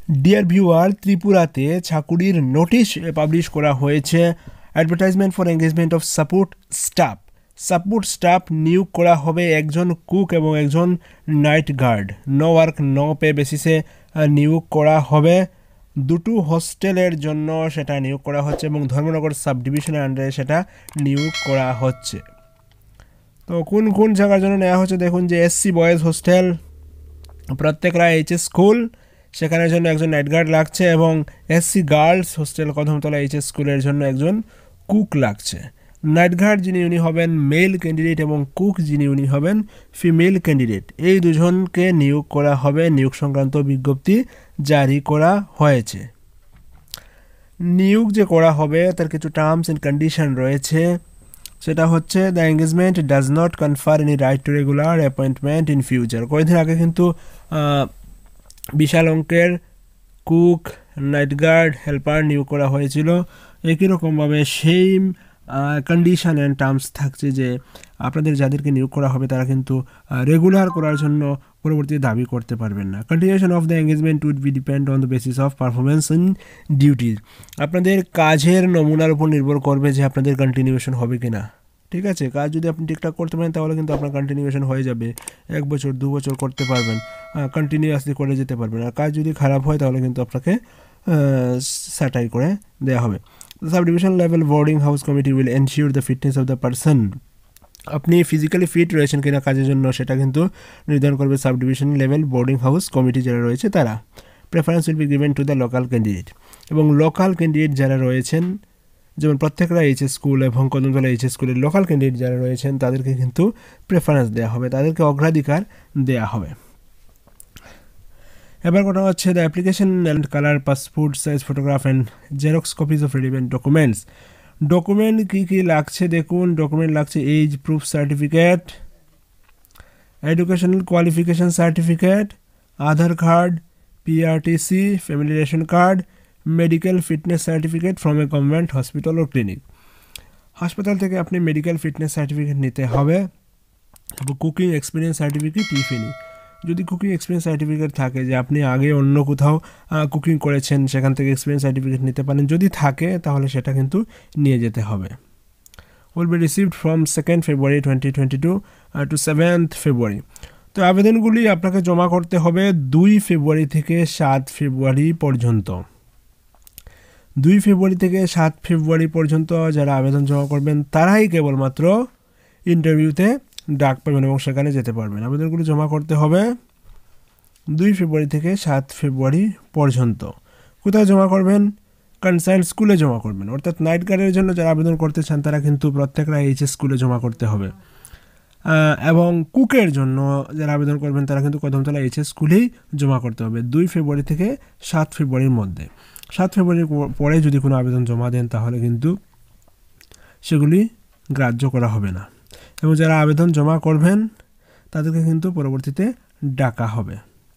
Dear viewer, ত্রিপুরাতে চাকুরির notice publish করা হয়েছে। Advertisement for engagement of support staff নিয়োগ করা হবে একজন কুক এবং একজন night guard. No work no pay বেসিসে নিয়োগ করা হবে। দুটো হোস্টেলের জন্য সেটা নিয়োগ করা হচ্ছে এবং ধর্মনগর সাব ডিভিশনের আন্ডারে সেটা নিয়োগ করা হচ্ছে। তো কোন কোন জায়গার জন্য নেওয়া হচ্ছে দেখুন, যে এসসি বয়েজ হোস্টেল, প্রত্যেকরা এইচএস স্কুল, সেখানের জন্য একজন নাইট গার্ড লাগছে, এবং SC girls hostel Kadamtala HS স্কুলের জন্য একজন কুক লাগছে। নাইট গার্ড যিনি উনি হবেন মেল ক্যান্ডিডেট এবং কুক যিনি উনি হবেন ফিমেল ক্যান্ডিডেট। এই দুজনকে নিয়োগ করা হবে। নিয়োগ সংক্রান্ত বিজ্ঞপ্তি জারি করা হয়েছে। নিয়োগ যে করা হবে তার কিছু টার্মস অ্যান্ড কন্ডিশন রয়েছে। সেটা হচ্ছে, the engagement does not confer any right to regular appointment in future. কয়েকদিন আগে কিন্তু বিশাল অঙ্কের কুক, নাইট গার্ড, হেল্পার নিয়োগ করা হয়েছিল। একই রকমভাবে সেম কন্ডিশন অ্যান্ড টার্মস থাকছে যে আপনাদের যাদেরকে নিয়োগ করা হবে তারা কিন্তু রেগুলার করার জন্য পরবর্তী দাবি করতে পারবেন না। Continuation of the engagement would be depend on the basis of performance in duties. আপনাদের কাজের নমুনার উপর নির্ভর করবে যে আপনাদের কন্টিনিউশন হবে কি না। ঠিক আছে, কাজ যদি আপনি ঠিকঠাক করতে পারেন তাহলে কিন্তু আপনার কন্টিনিউশন হয়ে যাবে। 1 বছর 2 বছর করতে পারবেন, কন্টিনিউয়াসলি করে যেতে পারবেন। আর কাজ যদি খারাপ হয় তাহলে কিন্তু আপনাকে সাটাই করে দেওয়া হবে। Sub division level boarding house committee will ensure the fitness of the person. আপনি ফিজিক্যালি ফিট রয়েছেন কিনা কাজের জন্য সেটা কিন্তু নির্ধারণ করবে sub division level boarding house committee যারা রয়েছে তারা। Preference will be given to the local candidate. এবং লোকাল ক্যান্ডিডেট যারা রয়েছেন, যেমন প্রত্যেকটা এইচএস স্কুল এবং কদমতলা এইচএস স্কুলের লোকাল ক্যান্ডিডেট যারা রয়েছেন তাদেরকে কিন্তু প্রেফারেন্স দেওয়া হবে, তাদেরকে অগ্রাধিকার দেওয়া হবে। এবার কথা হচ্ছে, the application and colour, passport size photograph and xerox copies of relevant documents. Document কী কী লাগছে দেখুন। ডকুমেন্ট লাগছে age proof certificate, educational qualification certificate, Aadhaar card, PRTC, family ration card, medical fitness certificate from a government hospital ও clinic. হাসপাতাল থেকে আপনি medical fitness certificate নিতে হবে। তারপর কুকিং এক্সপিরিয়েন্স সার্টিফিকেট টিফিনি। যদি কুকিং এক্সপিরিয়েন্স সার্টিফিকেট থাকে যে আপনি আগে অন্য কোথাও কুকিং করেছেন সেখান থেকে এক্সপিরিয়েন্স সার্টিফিকেট নিতে পারেন, যদি থাকে তাহলে সেটা কিন্তু নিয়ে যেতে হবে। Will be received from 2nd February 2022 to 7th February। তো আবেদনগুলি আপনাকে জমা করতে হবে 2 ফেব্রুয়ারি থেকে 7 ফেব্রুয়ারি পর্যন্ত। 2 ফেব্রুয়ারি থেকে 7 ফেব্রুয়ারি পর্যন্ত যারা আবেদন জমা করবেন তারাই কেবলমাত্র ইন্টারভিউতে ডাক পাবেন এবং সেখানে যেতে পারবেন। আবেদনগুলি জমা করতে হবে 2 ফেব্রুয়ারি থেকে 7 ফেব্রুয়ারি পর্যন্ত। কোথায় জমা করবেন? কনসার্ন স্কুলে জমা করবেন। অর্থাৎ নাইট গার্ডের জন্য যারা আবেদন করতে চান তারা কিন্তু প্রত্যেকটা এইচএস স্কুলে জমা করতে হবে, এবং কুকের জন্য যারা আবেদন করবেন তারা কিন্তু কদমতলা এইচএস স্কুলেই জমা করতে হবে 2 ফেব্রুয়ারি থেকে 7 ফেব্রুয়ারির মধ্যে। 7 ফেব্রুয়ারির পরে যদি কোনো আবেদন জমা দেন তাহলে কিন্তু সেগুলি গ্রাহ্য করা হবে না, এবং যারা আবেদন জমা করবেন তাদেরকে কিন্তু পরবর্তীতে ডাকা হবে।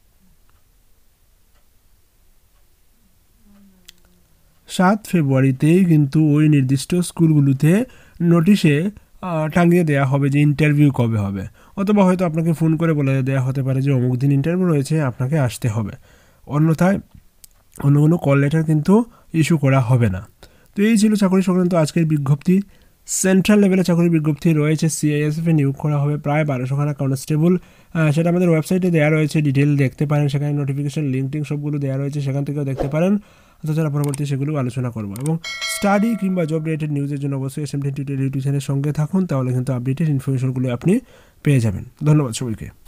সাত ফেব্রুয়ারিতেই কিন্তু ওই নির্দিষ্ট স্কুলগুলোতে নোটিশে টাঙিয়ে দেওয়া হবে যে ইন্টারভিউ কবে হবে, অথবা হয়তো আপনাকে ফোন করে বলে দেওয়া হতে পারে যে অমুক দিন ইন্টারভিউ রয়েছে, আপনাকে আসতে হবে। অন্যথায় অন্য কোনো কল লেটার কিন্তু ইস্যু করা হবে না। তো এই ছিল চাকরি সংক্রান্ত আজকের বিজ্ঞপ্তি। সেন্ট্রাল লেভেলে চাকরির বিজ্ঞপ্তি রয়েছে। সিআইএসএফে নিয়োগ করা হবে প্রায় 1200খানা কনস্টেবল। সেটা আমাদের ওয়েবসাইটে দেওয়া রয়েছে, ডিটেল দেখতে পারেন, সেখানে নোটিফিকেশন লিঙ্ক সবগুলো দেওয়া রয়েছে, সেখান থেকেও দেখতে পারেন। তাছাড়া পরবর্তী সেগুলো আলোচনা করবো। এবং স্টাডি কিংবা জব রিলেটেড নিউজের জন্য অবশ্যই SMDN ইউটিউব চ্যানেলের সঙ্গে থাকুন, তাহলে কিন্তু আপডেটেড ইনফরমেশনগুলো আপনি পেয়ে যাবেন। ধন্যবাদ সবাইকে।